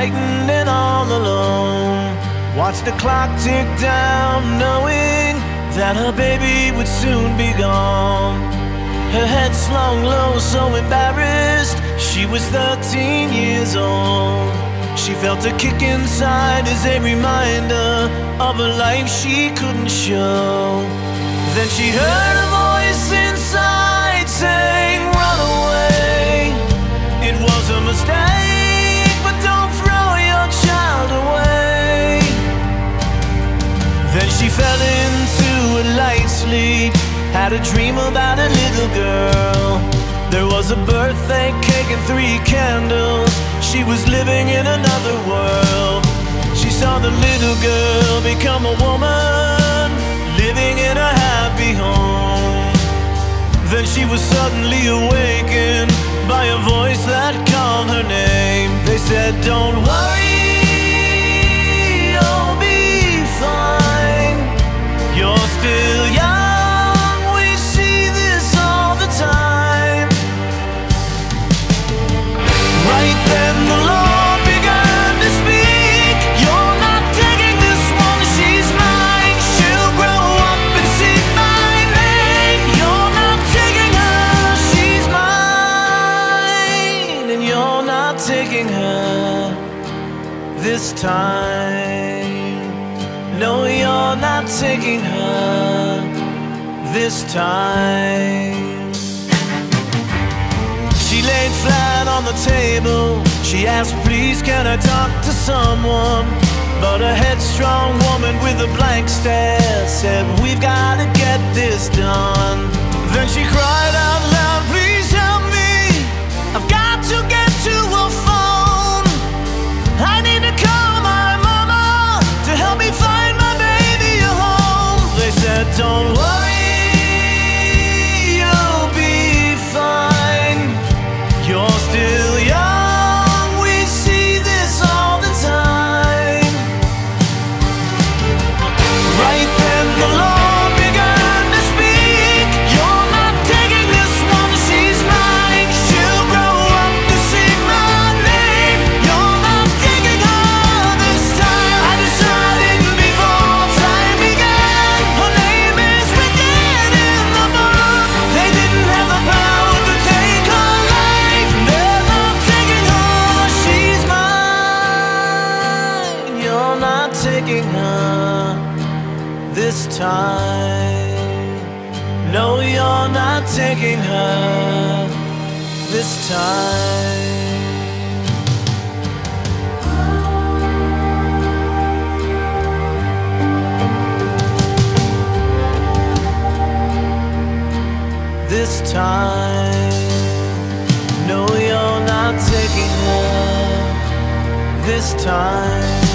frightened and all alone. Watched the clock tick down, knowing that her baby would soon be gone. Her head slung low, so embarrassed. She was 13 years old. She felt a kick inside as a reminder of a life she couldn't show. Then she heard a voice inside saying, "Run away. It was a mistake, but don't throw your child away." Then she fell into a light sleep, had a dream about a little girl. There was a birthday cake and 3 candles. She was living in another world. She saw the little girl become a woman, living in a happy home. Then she was suddenly awakened by a voice that called her name. They said, "Don't worry, you'll be fine. You're still young, we see this all the time." Right then the Lord began to speak. "You're not taking this one, she's mine. She'll grow up and seek my name. You're not taking her, she's mine. And you're not taking her this time. No, you're not taking her this time." She laid flat on the table. She asked, "Please, can I talk to someone?" But a headstrong woman with a blank stare said, "We've got to get this done." Then she cried out loud, "Please help me. I've got to get to a phone. I need to call my mama to help me find my baby a home." They said, "Don't worry, you'll be fine. You're still young, we see this all the time." Right then the Lord began to speak. "You're not taking this one, she's mine. She'll grow up to seek my name. You're not taking her this time. I decided before time began. Her name is written in the book. They didn't have the power to take her life. They're not taking her, she's mine. You're not taking her this time. No, you're not taking her this time." This time. No, you're not taking her this time.